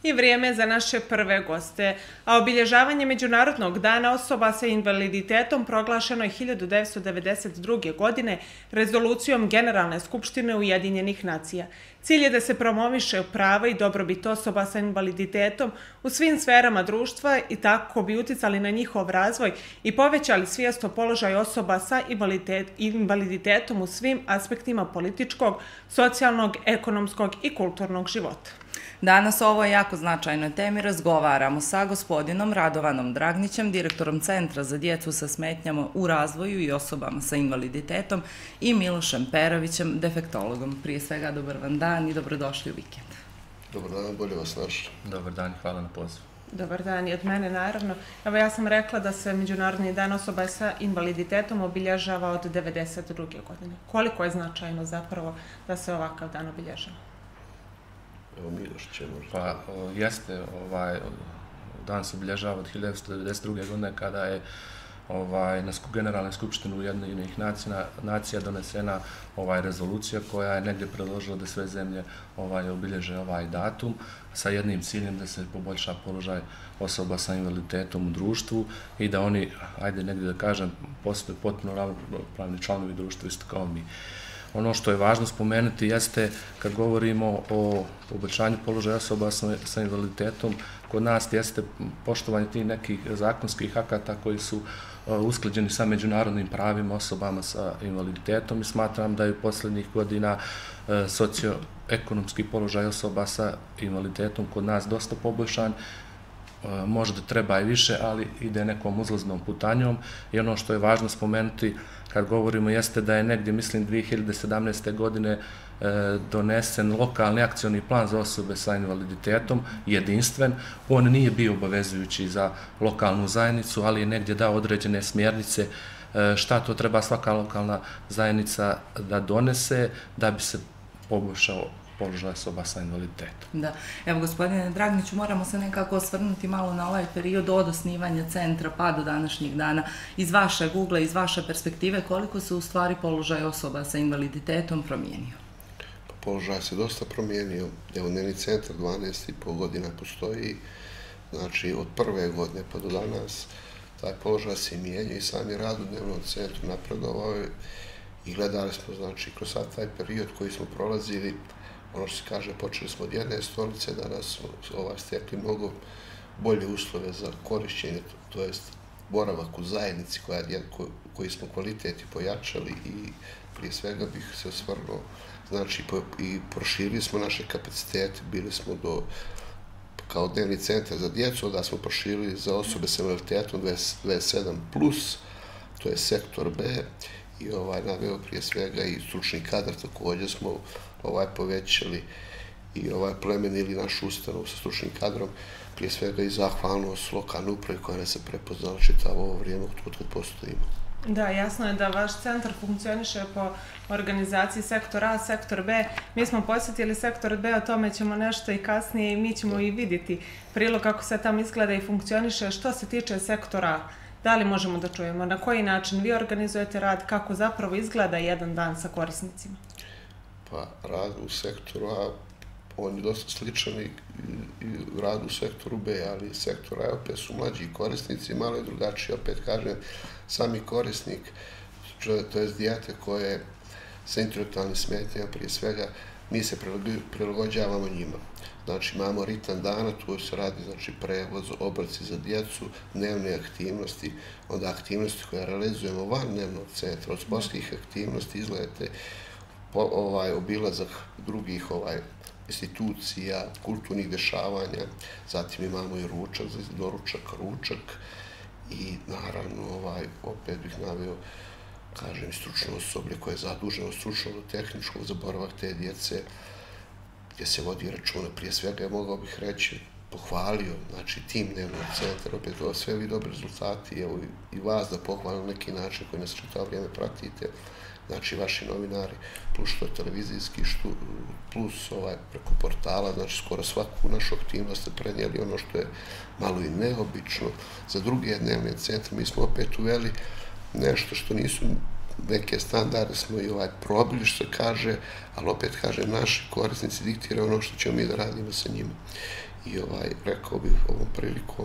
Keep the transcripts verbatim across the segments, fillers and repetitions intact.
I vrijeme za naše prve goste. A obilježavanje Međunarodnog dana osoba sa invaliditetom proglašeno je hiljadu devetsto devedeset druge. godine rezolucijom Generalne skupštine Ujedinjenih nacija. Cilj je da se promoviše prava i dobrobit osoba sa invaliditetom u svim sferama društva i tako bi uticali na njihov razvoj i povećali svijest o položaju osoba sa invaliditetom u svim aspektima političkog, socijalnog, ekonomskog i kulturnog života. Danas o ovoj jako značajnoj temi razgovaramo sa gospodinom Radovanom Dragnićem, direktorom Centra za djecu sa smetnjama u razvoju i osobama sa invaliditetom i Milošem Perovićem, defektologom. Prije svega, dobar vam dan i dobrodošli u vikend. Dobar dan, bolje vas našli. Dobar dan, hvala na pozivu. Dobar dan i od mene, naravno. Evo, ja sam rekla da se Međunarodni dan osoba sa invaliditetom obilježava od devedeset druge. godine. Koliko je značajno zapravo da se ovakav dan obilježava? Evo, Miloš će možda. Pa, jeste, ovaj, dan se obilježava od hiljadu devetsto devedeset druge. godine kada je ovaj, na Generalnoj skupštini Ujedinjenih nacija donesena ovaj, rezolucija koja je negdje predložila da sve zemlje ovaj, obilježe ovaj datum sa jednim ciljem da se poboljša položaj osoba sa invaliditetom u društvu i da oni, ajde negdje da kažem, postoje potpuno ravnopravni članovi društva isto kao mi. Ono što je važno spomenuti jeste, kad govorimo o poboljšanju položaja osoba sa invaliditetom, kod nas jeste poštovanje tih nekih zakonskih akata koji su usklađeni sa međunarodnim pravima osobama sa invaliditetom i smatram da je u posljednjih godina socioekonomski položaj osoba sa invaliditetom kod nas dosta poboljšan. Možda treba i više, ali ide nekom uzlaznom putanjom i ono što je važno spomenuti kad govorimo jeste da je negdje, mislim, dvije hiljade sedamnaeste. godine donesen lokalni akcioni plan za osobe sa invaliditetom, jedinstven. On nije bio obavezujući za lokalnu zajednicu, ali je negdje dao određene smjernice šta to treba svaka lokalna zajednica da donese da bi se poboljšao položaj osoba sa invaliditetom. Da. Evo, gospodine Dragniću, moramo se nekako osvrnuti malo na ovaj period od osnivanja centra pa do današnjeg dana. Iz vašeg ugla, iz vaše perspektive, koliko se u stvari položaj osoba sa invaliditetom promijenio? Pa položaj se dosta promijenio. Evo, njeni centar dvanaest i po godina postoji. Znači, od prve godine pa do danas taj položaj se mijenja i sami rad u dnevnom centru napredovao je i gledali smo, znači, kroz sad taj period koji smo prolazili. Ono što se kaže, počeli smo od jedne stolice, danas smo ovaj, stekli mnogo bolje uslove za korišćenje, to jest boravak u zajednici koja, ko, koji smo kvaliteti pojačali i prije svega bih se osvrnuo, znači po, i proširili smo naše kapacitete, bili smo do, kao dnevni centar za djecu, da smo proširili za osobe sa invaliditetom dvadeset sedam plus, to je sektor B, i ovaj, naveo prije svega i stručni kadar, također smo ovaj, povećali i ovaj, plemenili našu ustanovu sa stručnim kadrom, prije svega i zahvalnost lokalne uprave koja ne se prepoznala čitavo ovo vrijeme od kad postojimo. Da, jasno je da vaš centar funkcioniše po organizaciji sektor A, sektor B. Mi smo posjetili sektor B, o tome ćemo nešto i kasnije i mi ćemo i vidjeti prilog kako se tamo izgleda i funkcioniše. Što se tiče sektora A, da li možemo da čujemo na koji način vi organizujete rad, kako zapravo izgleda jedan dan sa korisnicima? Pa rad u sektoru A, on je dosta sličan i, i rad u sektoru B, ali sektor A opet su mlađi korisnici, malo je drugačiji, opet kažem, sami korisnik, to je dijete koje sa intelektualnim smetnjama, prije svega, mi se prilagođavamo njima. Znači, imamo ritam dana, tu se radi, znači, prevoz, obroci za djecu, dnevne aktivnosti, onda aktivnosti koje realizujemo van dnevnog centra, od sportskih aktivnosti, izlete, po, ovaj, obilazak drugih ovaj, institucija, kulturnih dešavanja, zatim imamo i ručak, doručak, ručak i naravno, ovaj, opet bih naveo, kažem, stručno osoblje koje je zaduženo stručno do tehničkog za boravak te djece, gdje se vodi računa, prije svega je mogao bih reći, pohvalio, znači tim dnevnog centra, opet ovo sve vi dobri rezultati, evo i vas da pohvalim na neki način koji nas čitao vrijeme pratite, znači vaši novinari, plus što je televizijski, što, plus ovaj, preko portala, znači skoro svaku našu aktivnost ste prenijeli ono što je malo i neobično. Za druge dnevne centre mi smo opet uveli nešto što nisu neke standarde smo i ovaj probili, što se kaže, ali opet kaže, naši korisnici diktiraju ono što ćemo mi da radimo sa njima. i ovaj, rekao bih ovom prilikom,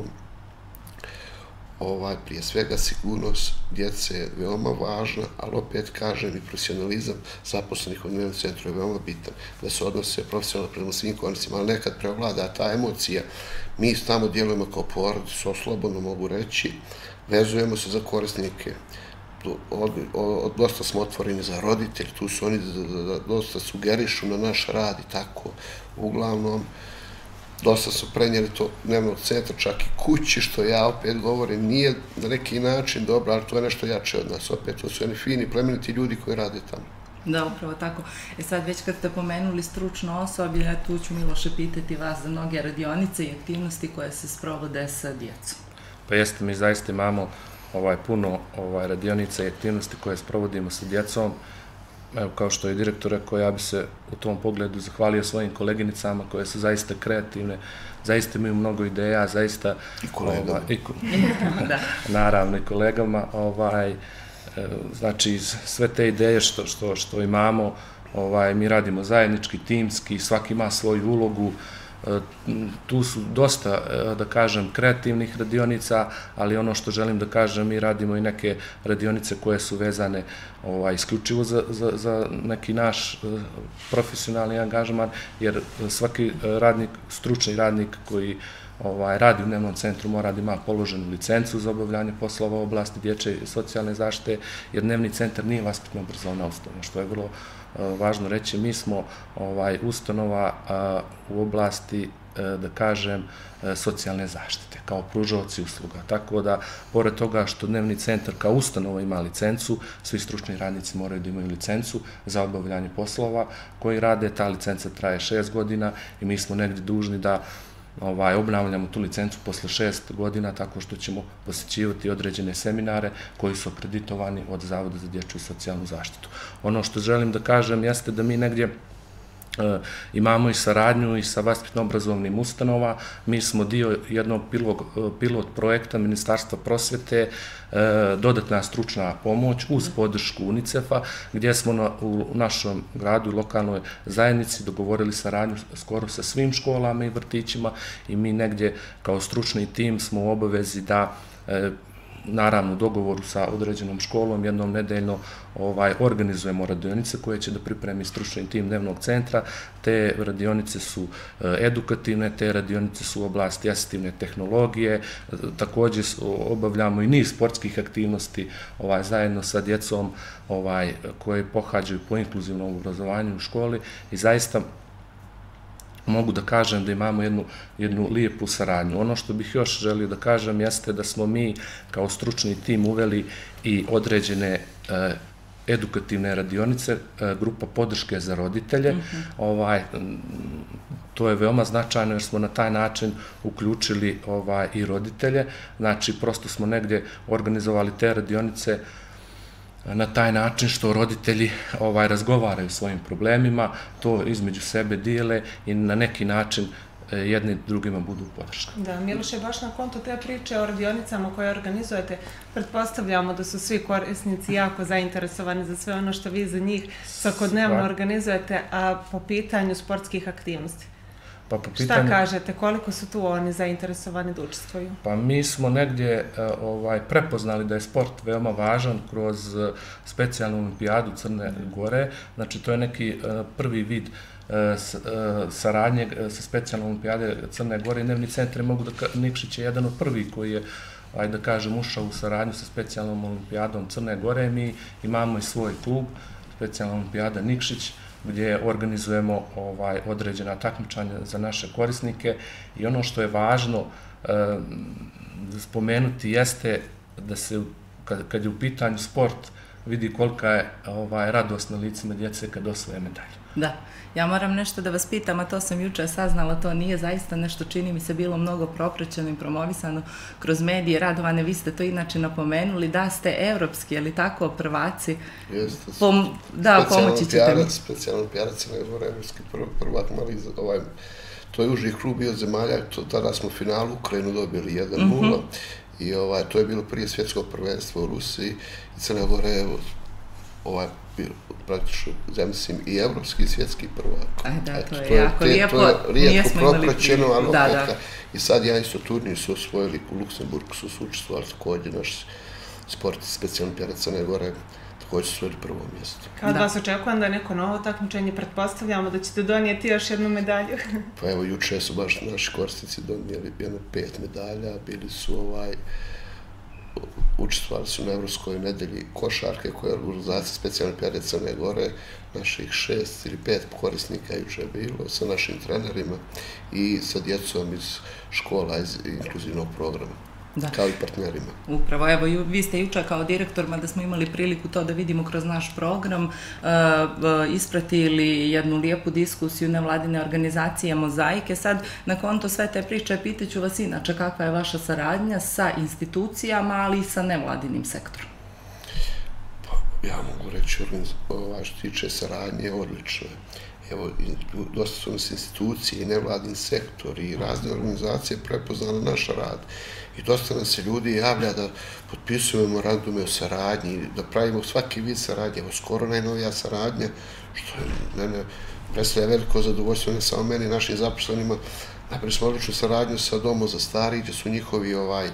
ovaj, prije svega sigurnost djece je veoma važna, ali opet kažem i profesionalizam zaposlenih u dnevnom centru je veoma bitan, da se odnose profesionalno prema svim korisnicima, ali nekad prevlada ta emocija. Mi tamo djelujemo kao porodicu, slobodno mogu reći, vezujemo se za korisnike, od, od, dosta smo otvoreni za roditelji, tu su oni da, da, dosta sugerišu na naš rad i tako, uglavnom, dosta su prenijeli to dnevnog centra, čak i kući, što ja opet govorim, nije na neki način dobro, ali to je nešto jače od nas, opet, to su oni fini, plemeniti ljudi koji rade tamo. Da, upravo tako. E sad, već kad ste pomenuli stručno osoblje, tu ću, Miloše, pitati vas za mnoge radionice i aktivnosti koje se sprovode sa djecom. Pa jeste, mi zaista imamo ovaj, puno ovaj, radionica i aktivnosti koje sprovodimo sa djecom. Evo, kao što je direktor rekao, ja bi se u tom pogledu zahvalio svojim koleginicama koje su zaista kreativne, zaista imaju mnogo ideja, zaista... I kolegama. Ovaj, i, da. Naravno, i kolegama. Ovaj, znači, sve te ideje što, što, što imamo, ovaj, mi radimo zajednički, timski, svaki ima svoju ulogu. Tu su dosta, da kažem, kreativnih radionica, ali ono što želim da kažem, mi radimo i neke radionice koje su vezane ovaj, isključivo za, za, za neki naš profesionalni angažman, jer svaki radnik, stručni radnik koji ovaj, radi u dnevnom centru mora da ima položenu licencu za obavljanje poslova u oblasti dječje i socijalne zaštite, jer dnevni centar nije vaspitno obrazovna ustanova, što je vrlo važno reći. Mi smo ovaj, ustanova a, u oblasti, a, da kažem, a, socijalne zaštite, kao pružaoci usluga. Tako da, pored toga što dnevni centar kao ustanova ima licencu, svi stručni radnici moraju da imaju licencu za obavljanje poslova koji rade. Ta licenca traje šest godina i mi smo negdje dužni da Ovaj, obnavljamo tu licencu posle šest godina tako što ćemo posjećivati određene seminare koji su akreditovani od Zavoda za dječju i socijalnu zaštitu. Ono što želim da kažem jeste da mi negdje e, imamo i saradnju i sa vaspitno-obrazovnim ustanova. Mi smo dio jednog pilot, pilot projekta Ministarstva prosvete, e, dodatna stručna pomoć uz podršku UNICEF-a, gdje smo na, u našom gradu i lokalnoj zajednici dogovorili saradnju skoro sa svim školama i vrtićima i mi negdje kao stručni tim smo u obavezi da e, naravno u dogovoru sa određenom školom jednom nedeljno ovaj, organizujemo radionice koje će da pripremi stručni tim dnevnog centra. Te radionice su e, edukativne, te radionice su u oblasti asistivne tehnologije, e, također obavljamo i niz sportskih aktivnosti ovaj, zajedno sa djecom ovaj, koje pohađaju po inkluzivnom obrazovanju u školi i zaista mogu da kažem da imamo jednu, jednu lijepu saradnju. Ono što bih još želio da kažem jeste da smo mi kao stručni tim uveli i određene e, edukativne radionice, e, grupa podrške za roditelje. Mm-hmm. ovaj, to je veoma značajno jer smo na taj način uključili ovaj, i roditelje. Znači, prosto smo negdje organizovali te radionice na taj način što roditelji ovaj, razgovaraju o svojim problemima, to između sebe dijele i na neki način jedni drugima budu podrška. Da, Miloše, baš na konto te priče o radionicama koje organizujete, pretpostavljamo da su svi korisnici jako zainteresovani za sve ono što vi za njih svakodnevno organizujete, a po pitanju sportskih aktivnosti. Pa po pitanju... Šta kažete, koliko su tu oni zainteresovani da učestvuju? Pa mi smo negdje ovaj, prepoznali da je sport veoma važan kroz specijalnu olimpijadu Crne Gore. Znači, to je neki prvi vid saradnje sa specijalnom olimpijade Crne Gore i dnevni centri. Mogu da Nikšić je jedan od prvih koji je, ajde da kažem, ušao u saradnju sa specijalnom olimpijadom Crne Gore. Mi imamo i svoj klub, specijalna olimpijada Nikšić, gdje organizujemo ovaj, određena takmičanja za naše korisnike i ono što je važno e, spomenuti jeste da se, kad, kad je u pitanju sport, vidi kolika je ovaj, radost na licima djece kad osvoje medalju. Da, ja moram nešto da vas pitam, a to sam juče saznala, to nije zaista nešto, čini mi se, bilo mnogo propraćeno i promovisano kroz medije. Radovane, vi ste to inače napomenuli, da ste evropski, je li tako, prvaci? Jeste. Pom da, pomoći ćete mi. Specijalno pijarac je evropski prvak, mali, ovaj, to je uži krug bio zemalja, to, tada smo finalu Ukrajinu dobili jedan nula. Mm-hmm. I ovaj, to je bilo prije svjetskog prvenstva u Rusiji i Crna Gora je ovaj, praktično, mislim, i evropski i svjetski prvak. Da, to je jako lijepo. To je rijetko propraćeno, ali opet, i sad ja isto turnir su osvojili u Luksemburgu, su su učestvovali također naš sport specijalni pjerac Crne Gore, također su osvojili prvo mjesto. Kao da vas očekujem da je neko novo takmičenje, pretpostavljamo da ćete donijeti još jednu medalju. Pa evo, juče su baš naši korisnici donijeli jedno pet medalja, bili su ovaj, učestvovali su na Evropskoj nedelji košarke koja je organizacija specijalne pjerac Crne Gore, naših šest ili pet korisnika juče je bilo sa našim trenerima i sa djecom iz škola iz inkluzivnog programa. Kao i partnerima. Upravo, evo, vi ste jučer kao direktor, mada smo imali priliku to da vidimo kroz naš program, ispratili jednu lijepu diskusiju nevladine organizacije Mozaike. Sad, na konto sve te priče, pitaću vas inače kakva je vaša saradnja sa institucijama, ali i sa nevladinim sektorom. Ja mogu reći, što tiče saradnje, odlično je. Evo, dosta su nas institucije i nevladin sektor i razne organizacije prepoznali naš rad. I dosta nam se ljudi javlja da potpisujemo memorandume o saradnji, da pravimo svaki vid saradnje. Evo, skoro najnovija saradnja, što je mene predstavlja veliko zadovoljstvo, ne samo meni, našim zaposlenima. Napravili smo odličnu saradnju sa Domom za stari, gdje su njihovi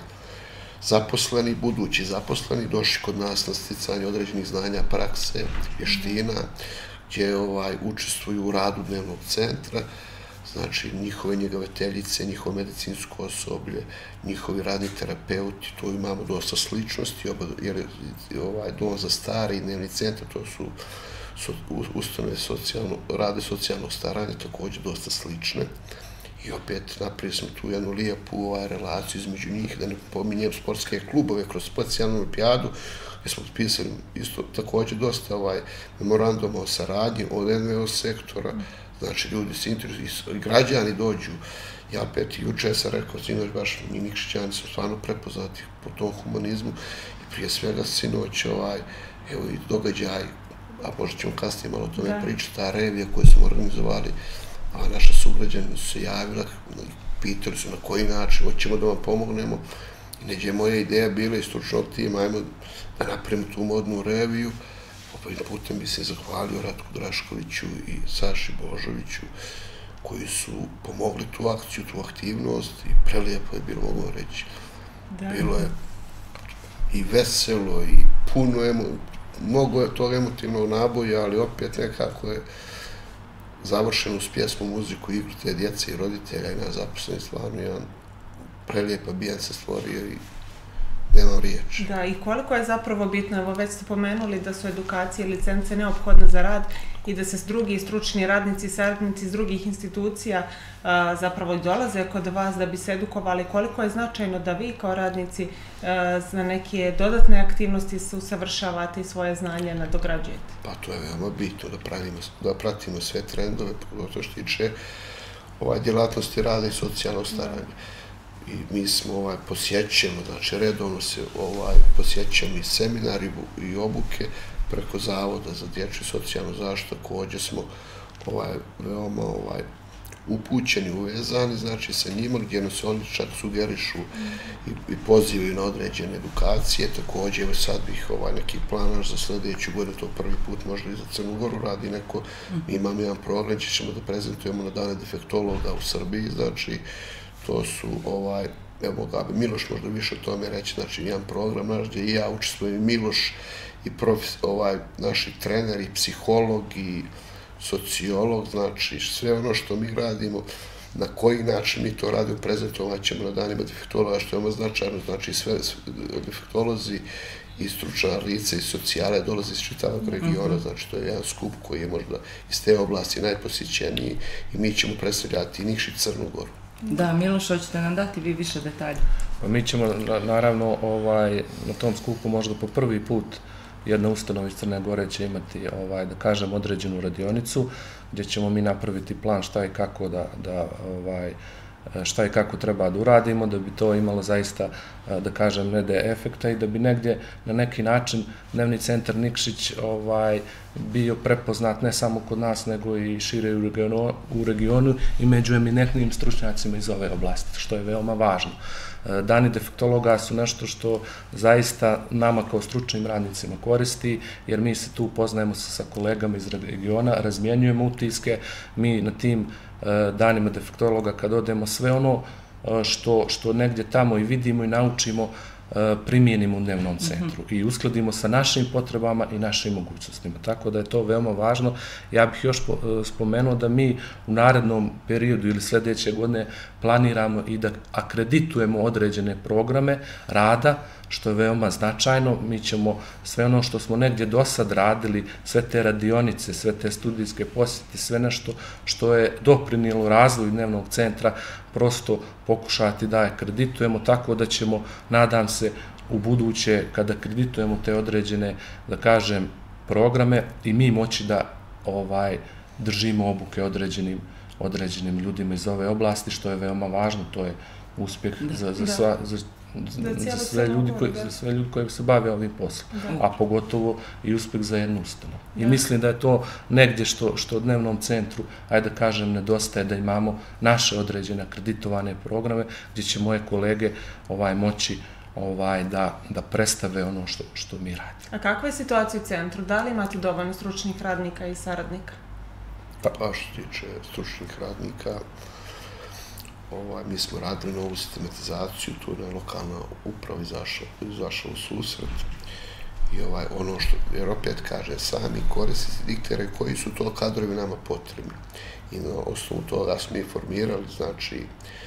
zaposleni, budući zaposleni, došli kod nas na sticanje određenih znanja, prakse, vještina, gdje učestvuju u radu dnevnog centra, znači njihove njegavateljice, njihovo medicinsko osoblje, njihovi radni terapeuti, tu imamo dosta sličnosti, jer Dom za stari i dnevni centar, to su ustanove rade socijalnog staranja, također dosta slične. I opet napravili smo tu jednu lijepu relaciju između njih, da ne pominjem sportske klubove kroz specijalnu olimpijadu, gdje smo potpisali isto također dosta memoranduma o saradnji od en ve o sektora, znači ljudi se interesuju i građani dođu. Ja opet juče sam rekao, sinoć baš mi Nikšićani su stvarno prepoznati po tom humanizmu i prije svega sinoć evo i događaj, a možda ćemo kasnije malo o tome pričati, ta revija koju smo organizovali, a naša sugrađana su se javila, pitali su na koji način, hoćemo da vam pomognemo. I neđe moja ideja bila iz stručnog tima, ajmo da napravimo tu modnu reviju. Ovim putem bi se zahvalio Ratku Draškoviću i Saši Božoviću, koji su pomogli tu akciju, tu aktivnost i prelijepo je bilo, mogu reći. Bilo je i veselo i puno, mnogo je tog emotivnog naboja, ali opet nekako je završeno uz pjesmu, muziku, igru te djece i roditelja i nas zaposleni, stvarno jedan prelijep ambijent se stvorio i nemam riječi. Da, i koliko je zapravo bitno, evo već ste pomenuli da su edukacije i licence neophodne za rad i da se drugi stručni radnici i saradnici iz drugih institucija zapravo dolaze kod vas da bi se edukovali. Koliko je značajno da vi kao radnici za neke dodatne aktivnosti se usavršavate i svoje znanje nadograđujete? Pa to je veoma bitno da pratimo sve trendove, pogotovo što tiče djelatnosti rada i socijalnog staranja. I mi smo posjećamo, znači redovno se posjećamo i seminari i obuke preko Zavoda za dječju i socijalnu zaštitu, također smo veoma upućeni, uvezani, znači sa njima gdje nas oni čak sugerišu i pozivaju na određene edukacije. Također, evo sad bih neki plan za sljedeću godinu, to prvi put možda i za Crnu Goru radi neko, mi imamo jedan program, ćemo da prezentujemo na dane defektologa u Srbiji, znači to su, evo ga, Miloš možda više o tome reći, znači jedan program naš gdje i ja učestvujem, i Miloš, i naši treneri, i psiholog, i sociolog, znači sve ono što mi radimo, na koji način mi to radimo, prezentovat ćemo na danima defektologa, što je ono značajno, znači sve defektolozi i stručna lica i socijale dolaze iz čitavog regiona, znači to je jedan skup koji je možda iz te oblasti najposjećeniji i mi ćemo predstavljati Nikšić, Crnu Goru. Da, Miloš, hoćete nam dati vi više detalja? Mi ćemo, naravno, na tom skupu možda po prvi put jedna ustanova iz Crne Gore će imati, da kažem, određenu radionicu, gdje ćemo mi napraviti plan šta i kako da, šta i kako treba da uradimo, da bi to imalo zaista, da kažem, ne da efekta i da bi negdje na neki način Dnevni centar Nikšić bio prepoznat ne samo kod nas, nego i šire u regionu i među eminentnim stručnjacima iz ove oblasti, što je veoma važno. Dani defektologa su nešto što zaista nama kao stručnim radnicima koristi, jer mi se tu upoznajemo sa kolegama iz regiona, razmjenjujemo utiske, mi na tim danima defektologa kad odemo sve ono što, što negdje tamo i vidimo i naučimo, primijenimo u dnevnom centru i uskladimo sa našim potrebama i našim mogućnostima. Tako da je to veoma važno. Ja bih još spomenuo da mi u narednom periodu ili sljedeće godine planiramo i da akreditujemo određene programe rada, što je veoma značajno. Mi ćemo sve ono što smo negdje do sad radili, sve te radionice, sve te studijske posjete, sve nešto što je doprinijelo razvoju dnevnog centra, prosto pokušati da akreditujemo, tako da ćemo, nadam se, u buduće, kada akreditujemo te određene, da kažem, programe, i mi moći da ovaj držimo obuke određenim, određenim ljudima iz ove oblasti, što je veoma važno. To je uspjeh za, za, sva, za, za, sve ljudi koji, za sve ljudi koji se bave ovim poslom, a pogotovo i uspjeh za jednu ustanovu. I mislim da je to negdje što, što dnevnom centru, ajde da kažem, nedostaje, da imamo naše određene akreditovane programe gdje će moje kolege ovaj moći ovaj da da predstave ono što što mi radimo. A kakva je situacija u centru? Da li imate dovoljno stručnih radnika i saradnika? Pa, što se tiče stručnih radnika, ovaj, mi smo radili novu sistematizaciju, tu je lokalna uprava izašla, izašla u susret. I ovaj, ono što, jer opet kaže, sami korisnici diktere koji su to kadrovi nama potrebni. I na osnovu toga smo i formirali, znači,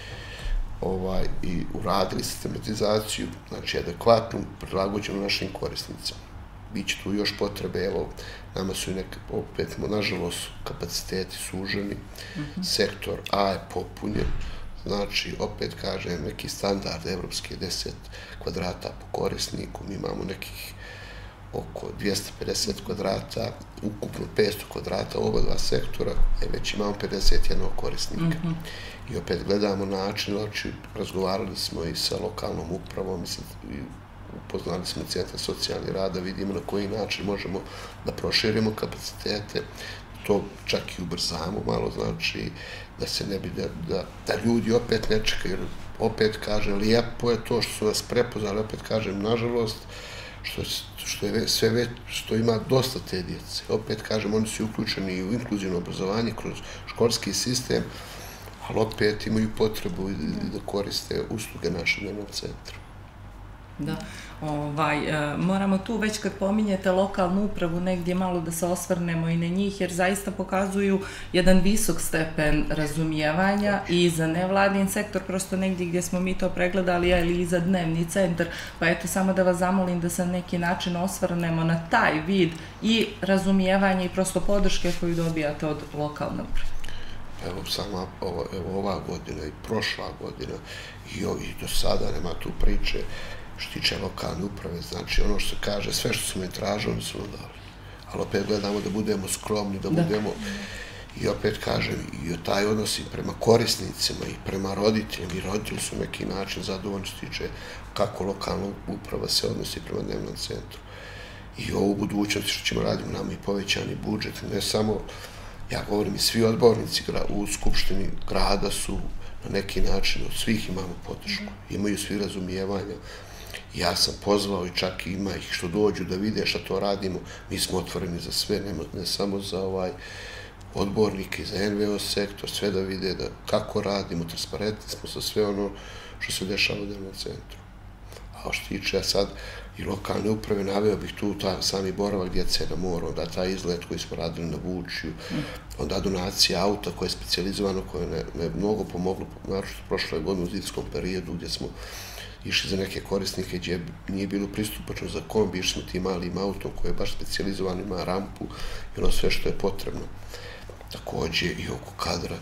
ovaj, i uradili sistematizaciju, znači, adekvatnu, prilagođenu našim korisnicima. Biće tu još potrebe, evo, nama su i neke, opet, nažalost, kapaciteti suženi, mm-hmm. sektor A je popunjen, znači, opet kažem, neki standard evropski deset kvadrata po korisniku, mi imamo nekih oko dvjesto pedeset kvadrata, ukupno petsto kvadrata oba dva sektora, e, već imamo pedeset jedan korisnika. Mm-hmm. I opet gledamo način, znači, razgovarali smo i sa lokalnom upravom, mislim, i upoznali smo centar socijalni rada, vidimo na koji način možemo da proširimo kapacitete, to čak i ubrzamo malo, znači, da se ne bi, da, da, da ljudi opet ne čekaju, opet kažem, lijepo je to što su nas prepoznali, opet kažem, nažalost, što, što je sve već, što ima dosta te djece. Opet kažem, oni su uključeni u inkluzivno obrazovanje kroz školski sistem, ali opet imaju potrebu da koriste usluge našeg dnevnog centra. Da, ovaj, e, moramo tu već kad pominjete lokalnu upravu negdje malo da se osvrnemo i na njih, jer zaista pokazuju jedan visok stepen razumijevanja i za nevladin sektor, prosto negdje gdje smo mi to pregledali, ali i za dnevni centar, pa eto samo da vas zamolim da se na neki način osvrnemo na taj vid i razumijevanja i prosto podrške koju dobijate od lokalne uprave. Evo, sama ovo, evo, ova godina i prošla godina i, i do sada nema tu priče što tiče lokalne uprave, znači ono što se kaže, sve što smo im tražili, oni su nam dali. Ali opet gledamo da budemo skromni, da, da. budemo, i opet kažem, i taj odnos i prema korisnicima i prema roditeljima, i roditelji su neki način zadovoljni što tiče kako lokalna uprava se odnosi prema dnevnom centru. I ovu budućnosti što ćemo raditi, nam i povećani budžet, ne samo, ja govorim, i svi odbornici u Skupštini grada su na neki način, od svih imamo podršku, imaju svi razumijevanja. Ja sam pozvao i čak ima ih što dođu da vide šta to radimo. Mi smo otvoreni za sve, ne, ne samo za ovaj odbornike, za en ve o sektor, sve da vide da kako radimo, transparentni smo sa sve ono što se dešava u dnevnom centru. A što tiče sad i lokalne uprave, naveo bih tu ta, sami boravak djece na moru, onda taj izlet koji smo radili na Vučiju, onda donacija auta koje je specijalizovano, koje ne, ne mnogo pomoglo, naročito prošle godine u zimskom periodu gdje smo išli za neke korisnike gdje nije bilo pristupačno za kombi, išli smo tim malim autom koji je baš specijalizovan, ima rampu i ono sve što je potrebno. Također i oko kadra,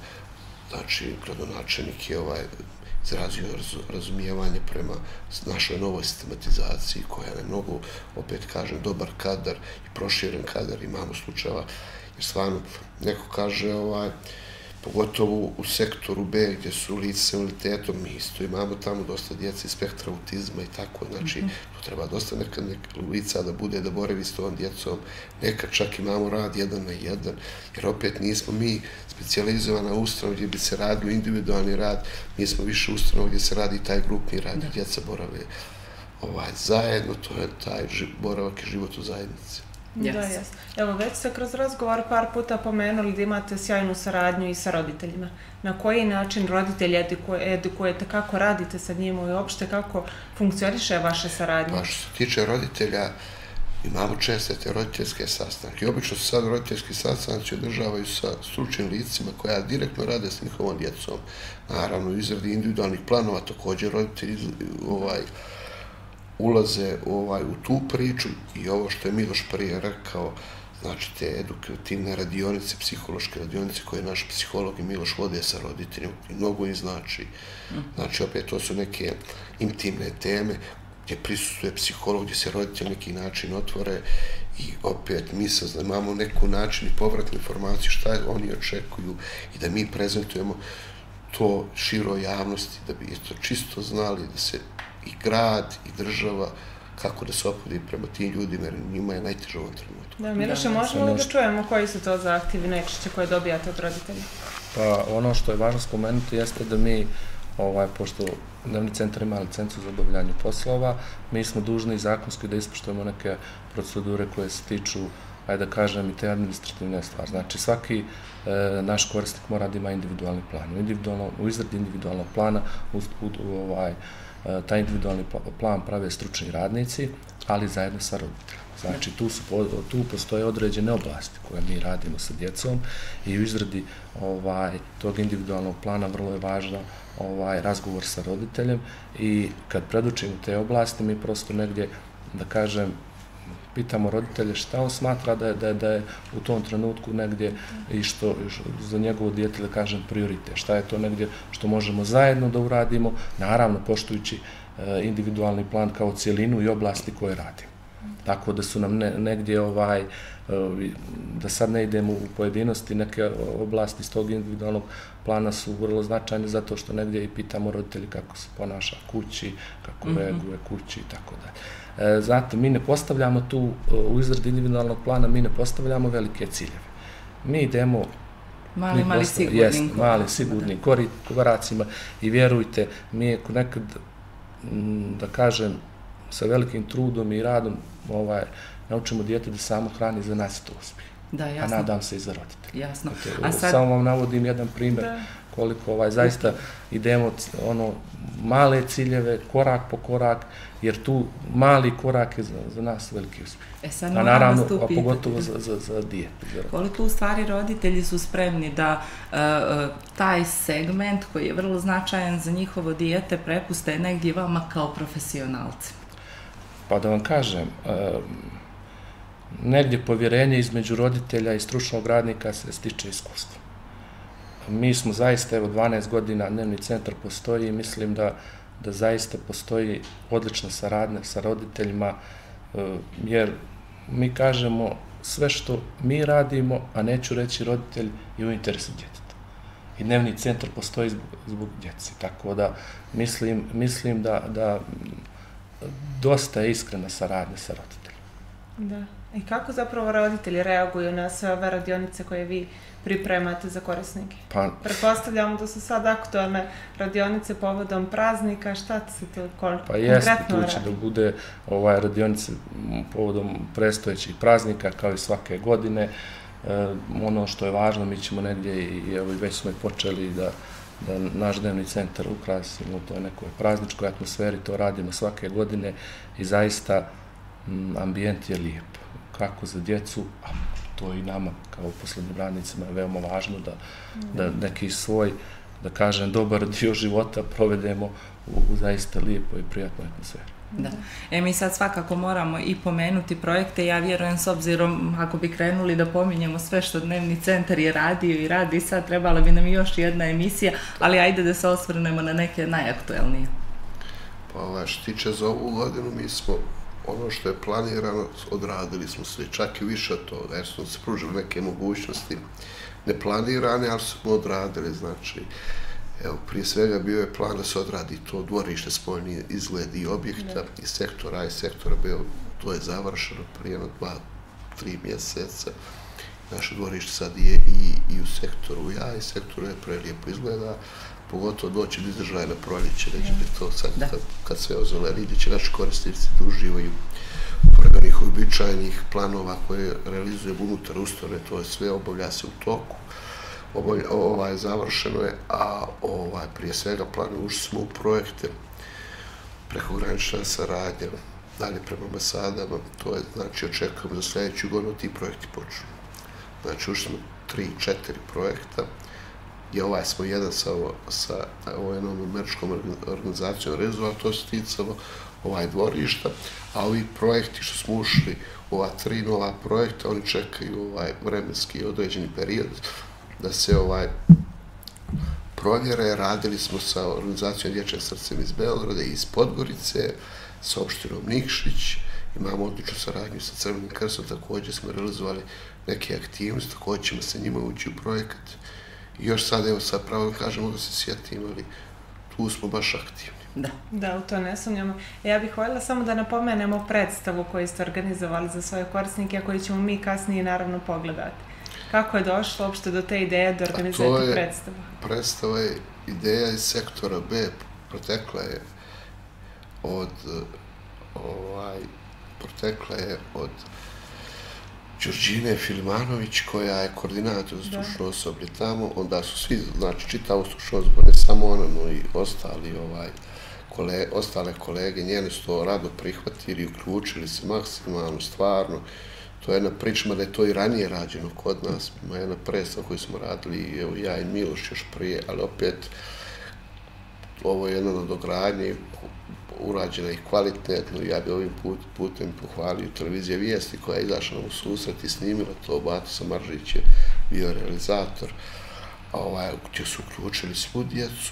znači gradonačelnik je ovaj izrazio razumijevanje prema našoj novoj sistematizaciji koja je mnogo, opet kažem, dobar kadar i proširen kadar, imamo slučajeva, jer stvarno neko kaže ovaj, pogotovo u sektoru B gdje su lice s invaliditetom, mi isto imamo tamo dosta djece iz spektra autizma i tako, znači tu treba dosta nekad lica da bude, da boravi s tom djecom, nekad čak imamo rad jedan na jedan, jer opet nismo mi specijalizovana ustanova gdje bi se radio individualni rad, mi smo više ustanova gdje se radi taj grupni rad, gdje djeca borave ovaj, zajedno, to je taj boravak i život u zajednici. Yes. Da, jes. Evo, već ste kroz razgovor par puta pomenuli da imate sjajnu saradnju i sa roditeljima. Na koji način roditelji edukujete, kako radite sa njima i uopšte kako funkcioniše vaša saradnja? Pa što se tiče roditelja, imamo česte te roditeljske sastanke. I obično se sad roditeljski sastanci održavaju sa stručnim licima koja direktno rade s njihovom djecom. Naravno, u izradi individualnih planova također roditelji ovaj, ulaze ovaj, u tu priču i ovo što je Miloš prije rekao, znači te edukativne radionice, psihološke radionice koje naš psiholog i Miloš vode sa roditeljima, mnogo im znači. Znači, opet, to su neke intimne teme gdje prisustuje psiholog, gdje se roditelj neki način otvore i opet mi imamo neku način i povratnu informaciju šta oni očekuju i da mi prezentujemo to široj javnosti, da bi to čisto znali da se i grad, i država, kako da se opodi prema tim ljudima, jer njima je najteže u ovom trenutku. Da, Miloše, možemo li da čujemo koji su to zahtjevi najčešće koje dobijate od roditelja? Pa ono što je važno spomenuti jeste da mi, ovaj, pošto Dnevni centar ima licencu za obavljanje poslova, mi smo dužni zakonski da ispoštujemo neke procedure koje se tiču, ajde da kažem, i te administrativne stvari. Znači, svaki e, naš korisnik mora da ima individualni plan. U, individualno, u izradi individualnog plana u, u, u, ovaj, taj individualni plan prave stručni radnici, ali zajedno sa roditeljima. Znači, tu, su, tu postoje određene oblasti koje mi radimo sa djecom i u izradi ovaj, tog individualnog plana vrlo je važno ovaj, razgovor sa roditeljem i kad predučimo te oblasti, mi prosto negdje, da kažem, pitamo roditelje šta on smatra da je, da je, da je u tom trenutku negdje i što, što za njegovo dijete, da kažem, prioritet. Šta je to negdje što možemo zajedno da uradimo, naravno poštujući e, individualni plan kao cijelinu i oblasti koje radimo. Tako da su nam ne, negdje, ovaj, e, da sad ne idemo u pojedinosti, neke oblasti iz tog individualnog plana su vrlo značajne zato što negdje i pitamo roditelji kako se ponaša kući, kako mm-hmm. reaguje kući i tako dalje. Znate, mi ne postavljamo tu, u izradi individualnog plana, mi ne postavljamo velike ciljeve. Mi idemo mali, mali sigurnim jest, mali, sigurnim koracima i vjerujte, mi nekad, da kažem, sa velikim trudom i radom ovaj, naučimo dijete da samo hrani, za nas to uspije. Da, jasno. A nadam se i za roditelje. Jasno. A sad... Samo vam navodim jedan primjer da. Koliko ovaj, zaista idemo ono, male ciljeve, korak po korak, jer tu mali korak je za, za nas veliki uspjeh. E sad a naravno, a pogotovo za, za, za dijetu. Koliko u stvari roditelji su spremni da uh, taj segment koji je vrlo značajan za njihovo dijete prepuste negdje vama kao profesionalci? Pa da vam kažem, uh, negdje povjerenje između roditelja i stručnog radnika se stiče iskustvom. Mi smo zaista, evo, dvanaest godina Dnevni centar postoji i mislim da, da zaista postoji odlična saradnja sa roditeljima, jer mi kažemo sve što mi radimo, a neću reći roditelj, je u interesu djeteta. I Dnevni centar postoji zbog, zbog djeci, tako da mislim, mislim da, da dosta je iskrena saradnja sa roditeljima. Da. I kako zapravo roditelji reaguju na sve ove radionice koje vi pripremate za korisnike? Pa, pretpostavljamo da su sad aktualne radionice povodom praznika, šta se to konkretno radi? Pa jeste, tu će da bude ovaj, radionice povodom predstojećih praznika, kao i svake godine. E, ono što je važno, mi ćemo negdje, i evo, već smo i počeli da, da naš Dnevni centar ukrasimo u toj nekoj prazničkoj atmosferi, to radimo svake godine i zaista m, ambijent je lijep. Kako za djecu, a to i nama kao poslovnim radnicima je veoma važno da, da neki svoj, da kažem, dobar dio života provedemo u, u zaista lijepoj i prijatnoj atmosferi. Da. E, mi sad svakako moramo i pomenuti projekte, ja vjerujem s obzirom, ako bi krenuli da pominjemo sve što Dnevni centar je radio i radi, sad trebala bi nam još jedna emisija, ali ajde da se osvrnemo na neke najaktuelnije. Pa ovaj, što tiče za ovu godinu, mi smo ono što je planirano, odradili smo sve, čak i više od toga, jer smo se pružili neke mogućnosti. neplanirane, ali smo odradili, znači, evo, prije svega bio je plan da se odradi to dvorište, spoljni izgled i objekta, i sektora A i sektora B, to je završeno prije jedno dva, tri mjeseca. Naše dvorište sad je i, i u sektoru A i sektoru E prelijepo izgleda, pogotovo doći do izražaja na proljeće, neće biti to sad kad, kad sve ozeleni, gdje će naši korisnici da uživaju pored onih uobičajenih planova koje realizujemo unutar ustanove, to je sve, obavlja se u toku, obavlja, ovaj, završeno je, a ovaj, prije svega planu ušli smo u projekte prekogranična saradnja, dalje prema ambasadama, to je, znači, očekujemo za sljedeću godinu ti projekti počnu. Znači, ušli smo tri, četiri projekta, i ovaj smo jedan sa, sa ovo jednom američkom organizacijom Rezu, a to se ticalo ovaj dvorišta, a ovi projekti što smo ušli, ova tri nova projekta, oni čekaju ovaj vremenski određeni period da se ovaj provjere. Radili smo sa organizacijom Dječjim srcem iz Beograda i iz Podgorice, sa opštinom Nikšić, imamo odličnu saradnju sa Crvenim krstom, također smo realizovali neke aktivnosti, također ćemo sa njima ući u projekat. I još sad, evo sad pravo kažemo da se sjetim, ali tu smo baš aktivni. Da. Da, u to ne sumnjamo. Ja bih voljela samo da napomenemo predstavu koju ste organizovali za svoje korisnike, koju ćemo mi kasnije naravno pogledati. Kako je došlo uopšte do te ideje da organizujete predstavu? Predstava je ideja iz sektora B, protekla je od ovaj, protekla je od Đurđine Filimanović, koja je koordinator za stručno osoblje tamo, onda su svi, znači, čitavo stručno osoblje, ne samo ona, no i ostali, ovaj, kole, ostale kolege, njene su to rado prihvatili i uključili se maksimalno, stvarno. To je jedna priča, da je to i ranije rađeno kod nas, ima jedna predstava koju smo radili, evo, ja i Miloš još prije, ali opet, ovo je jedna nadogradnja, urađena i kvalitetno, ja bi ovim put, putem pohvalio televizija Vijesti koja je izašla nam u susret i snimila to, Bato Samaržić je bio realizator, ovaj, gdje su uključili svu djecu.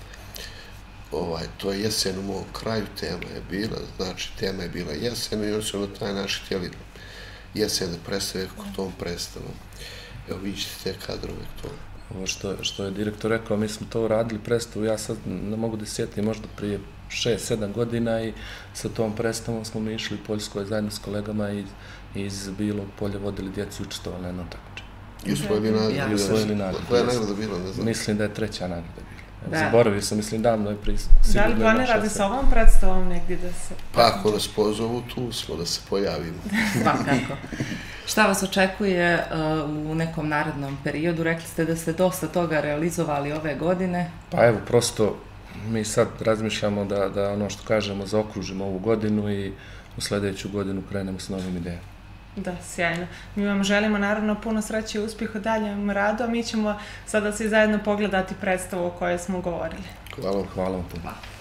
Ovaj, to je jesen u mom kraju, tema je bila, znači tema je bila jesen i oni su na taj naš htjeli jesen da predstave kako tom predstavom. Evo vidite te kadrove to. Ovo što, što je direktor rekao, mi smo to radili predstavu, ja sad ne mogu da sjetim, možda prije šest sedam godina i sa tom predstavom smo mi išli u Poljskoj zajedno s kolegama iz, iz Bilog Polja vodili djeci i učestvovali na jednom takmičenju. I usvojili nagradu. Koja je nagrada bila? Ne znam. Mislim da je treća nagrada bila. Zaboravio sam, mislim, davno je prije. Da li planirate sa ovom predstavom negdje da se... Pa ako nas pozovu, tu smo da se pojavimo. Pa kako. Šta vas očekuje u nekom narednom periodu? Rekli ste da ste dosta toga realizovali ove godine. Pa evo, prosto mi sad razmišljamo da, da ono što kažemo zaokružimo ovu godinu i u sljedeću godinu krenemo s novim idejama. Da, sjajno. Mi vam želimo naravno puno sreće i uspjeha u daljem radu, a mi ćemo sada svi zajedno pogledati predstavu o kojoj smo govorili. Hvala. Hvala vam puno.